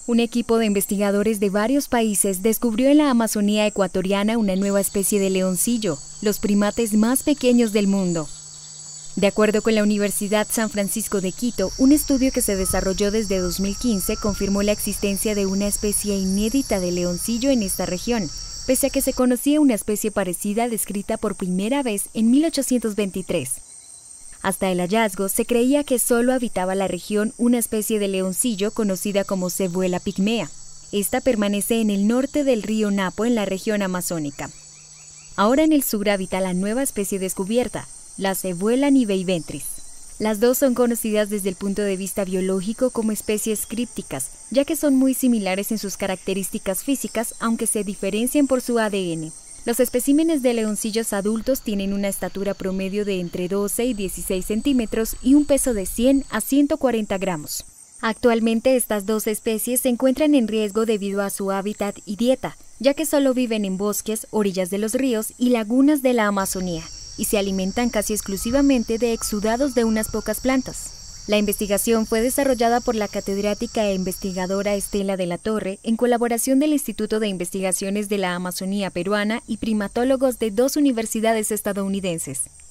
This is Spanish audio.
Un equipo de investigadores de varios países descubrió en la Amazonía ecuatoriana una nueva especie de leoncillo, los primates más pequeños del mundo. De acuerdo con la Universidad San Francisco de Quito, un estudio que se desarrolló desde 2015 confirmó la existencia de una especie inédita de leoncillo en esta región, pese a que se conocía una especie parecida descrita por primera vez en 1823. Hasta el hallazgo, se creía que solo habitaba la región una especie de leoncillo conocida como Cebuela pigmea. Esta permanece en el norte del río Napo, en la región amazónica. Ahora en el sur habita la nueva especie descubierta, la Cebuela niveiventris. Las dos son conocidas desde el punto de vista biológico como especies crípticas, ya que son muy similares en sus características físicas, aunque se diferencian por su ADN. Los especímenes de leoncillos adultos tienen una estatura promedio de entre 12 y 16 centímetros y un peso de 100 a 140 gramos. Actualmente estas dos especies se encuentran en riesgo debido a su hábitat y dieta, ya que solo viven en bosques, orillas de los ríos y lagunas de la Amazonía, y se alimentan casi exclusivamente de exudados de unas pocas plantas. La investigación fue desarrollada por la catedrática e investigadora Estela de la Torre en colaboración del Instituto de Investigaciones de la Amazonía Peruana y primatólogos de dos universidades estadounidenses.